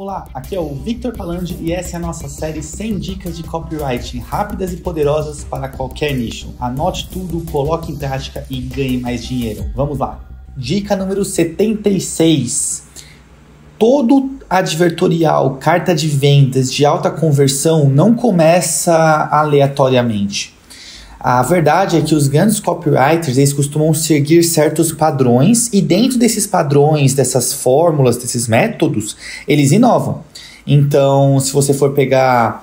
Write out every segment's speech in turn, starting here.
Olá, aqui é o Victor Palandi e essa é a nossa série 100 dicas de copywriting rápidas e poderosas para qualquer nicho. Anote tudo, coloque em prática e ganhe mais dinheiro. Vamos lá. Dica número 76. Todo advertorial, carta de vendas de alta conversão não começa aleatoriamente. A verdade é que os grandes copywriters, eles costumam seguir certos padrões e dentro desses padrões, dessas fórmulas, desses métodos, eles inovam. Então, se você for pegar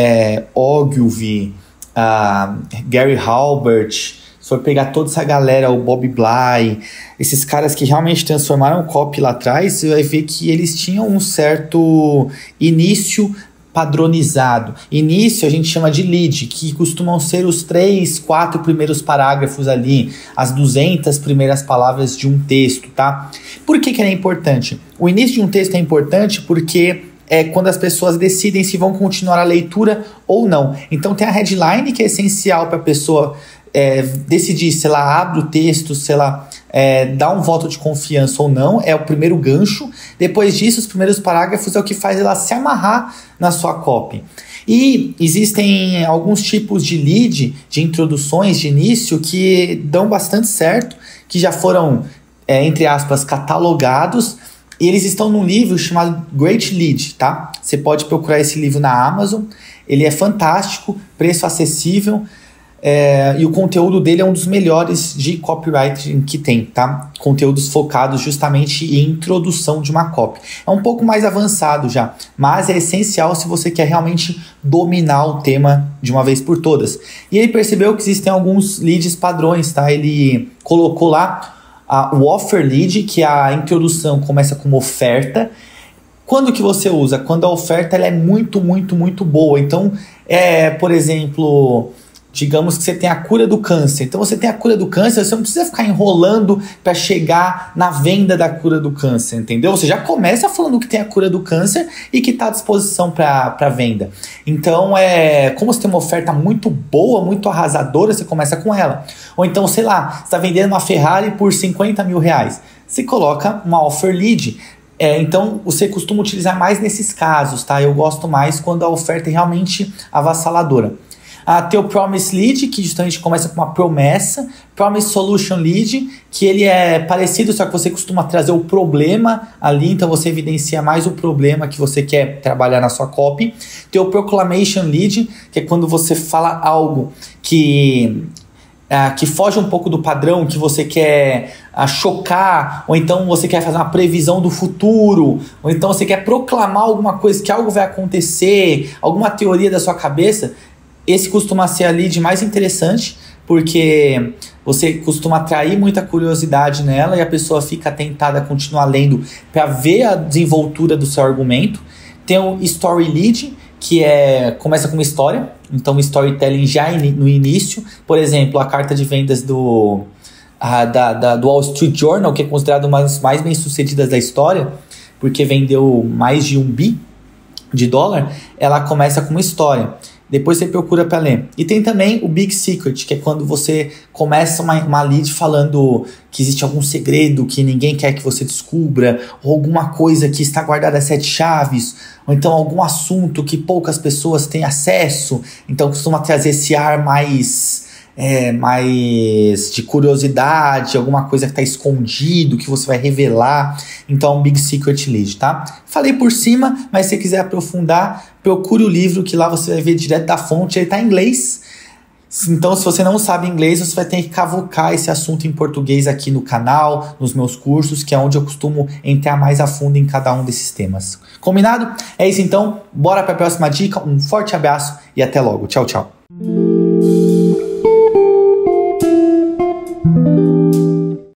Ogilvy, Gary Halbert, se for pegar toda essa galera, o Bob Bly, esses caras que realmente transformaram o copy lá atrás, você vai ver que eles tinham um certo início padronizado. Início a gente chama de lead, que costumam ser os 3, 4 primeiros parágrafos ali, as 200 primeiras palavras de um texto, tá? Por que ele é importante? O início de um texto é importante porque é quando as pessoas decidem se vão continuar a leitura ou não. Então tem a headline, que é essencial para a pessoa decidir se ela abre o texto, se ela dá um voto de confiança ou não, é o primeiro gancho. Depois disso, os primeiros parágrafos é o que faz ela se amarrar na sua copy. E existem alguns tipos de lead, de introduções de início, que dão bastante certo, que já foram, entre aspas, catalogados, e eles estão num livro chamado Great Lead, tá? Você pode procurar esse livro na Amazon, ele é fantástico, preço acessível, e o conteúdo dele é um dos melhores de copywriting que tem, tá? Conteúdos focados justamente em introdução de uma copy. É um pouco mais avançado já, mas é essencial se você quer realmente dominar o tema de uma vez por todas. E ele percebeu que existem alguns leads padrões, tá? Ele colocou lá o offer lead, que a introdução começa com uma oferta. Quando que você usa? Quando a oferta ela é muito, muito, muito boa. Então, por exemplo, digamos que você tem a cura do câncer. Então você tem a cura do câncer, você não precisa ficar enrolando para chegar na venda da cura do câncer, entendeu? Você já começa falando que tem a cura do câncer e que está à disposição para venda. Então, como você tem uma oferta muito boa, muito arrasadora, você começa com ela. Ou então, sei lá, você está vendendo uma Ferrari por 50 mil reais. Você coloca uma offer lead. Então, você costuma utilizar mais nesses casos, tá? Eu gosto mais quando a oferta é realmente avassaladora. Tem o Promise Lead, que justamente começa com uma promessa. Promise Solution Lead, que ele é parecido, só que você costuma trazer o problema ali, então você evidencia mais o problema que você quer trabalhar na sua copy. Tem o Proclamation Lead, que é quando você fala algo que foge um pouco do padrão, que você quer chocar, ou então você quer fazer uma previsão do futuro, ou então você quer proclamar alguma coisa, que algo vai acontecer, alguma teoria da sua cabeça. Esse costuma ser a lead mais interessante, porque você costuma atrair muita curiosidade nela e a pessoa fica tentada a continuar lendo para ver a desenvoltura do seu argumento. Tem o Story Lead, que começa com uma história, então storytelling já no início. Por exemplo, a carta de vendas do Wall Street Journal, que é considerado uma das mais bem-sucedidas da história, porque vendeu mais de $1 bi, ela começa com uma história. Depois você procura para ler. E tem também o Big Secret, que é quando você começa uma lead falando que existe algum segredo que ninguém quer que você descubra, ou alguma coisa que está guardada a 7 chaves, ou então algum assunto que poucas pessoas têm acesso. Então costuma trazer esse ar mais de curiosidade, alguma coisa que está escondido, que você vai revelar. Então, um Big Secret Lead, tá? Falei por cima, mas se você quiser aprofundar, procure o livro, que lá você vai ver direto da fonte, ele está em inglês. Então, se você não sabe inglês, você vai ter que cavucar esse assunto em português aqui no canal, nos meus cursos, que é onde eu costumo entrar mais a fundo em cada um desses temas. Combinado? É isso então, bora para a próxima dica, um forte abraço e até logo. Tchau, tchau.